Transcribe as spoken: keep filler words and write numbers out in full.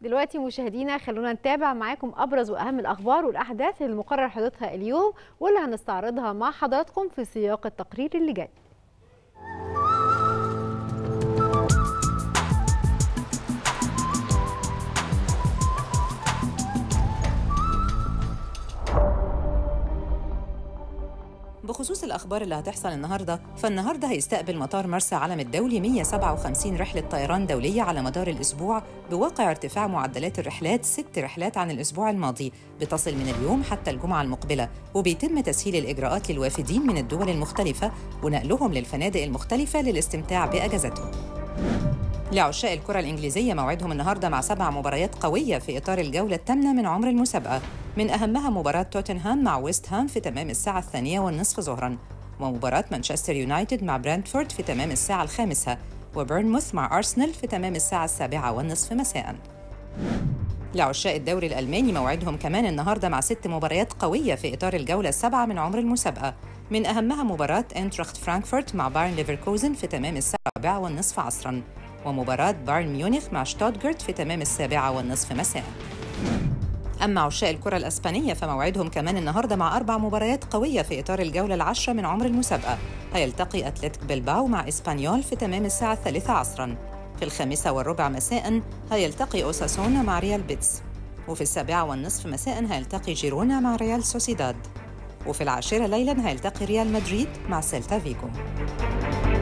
دلوقتي مشاهدينا خلونا نتابع معاكم أبرز وأهم الأخبار والأحداث اللي مقرر حدوثها اليوم واللي هنستعرضها مع حضراتكم في سياق التقرير اللي جاي. بخصوص الأخبار اللي هتحصل النهاردة، فالنهاردة هيستقبل مطار مرسى علم الدولي مئة وسبعة وخمسين رحلة طيران دولية على مدار الأسبوع، بواقع ارتفاع معدلات الرحلات ست رحلات عن الأسبوع الماضي، بتصل من اليوم حتى الجمعة المقبلة، وبيتم تسهيل الإجراءات للوافدين من الدول المختلفة ونقلهم للفنادق المختلفة للاستمتاع بأجازتهم. لعشاق الكرة الإنجليزية موعدهم النهاردة مع سبع مباريات قوية في إطار الجولة الثامنة من عمر المسابقة، من أهمها مباراة توتنهام مع ويست هام في تمام الساعة الثانية والنصف ظهراً، ومباراة مانشستر يونايتد مع برنتفورد في تمام الساعة الخامسة، وبيرنموث مع أرسنال في تمام الساعة السابعة والنصف مساءً. لعشاق الدوري الألماني موعدهم كمان النهاردة مع ست مباريات قوية في إطار الجولة السابعة من عمر المسابقة، من أهمها مباراة إنتراخت فرانكفورت مع بايرن ليفركوزن في تمام الساعة الرابعة والنصف عصراً، ومباراة بايرن ميونخ مع شتوتغارت في تمام السابعة والنصف مساءً. أما عشاق الكرة الأسبانية فموعدهم كمان النهاردة مع أربع مباريات قوية في إطار الجولة العاشرة من عمر المسابقة، هيلتقي أتلتيك بلباو مع إسبانيول في تمام الساعة الثالثة عصراً، في الخامسة والربع مساءً هيلتقي أوساسونا مع ريال بيتس، وفي السابعة والنصف مساءً هيلتقي جيرونا مع ريال سوسيداد، وفي العاشرة ليلاً هيلتقي ريال مدريد مع سيلتا فيغو.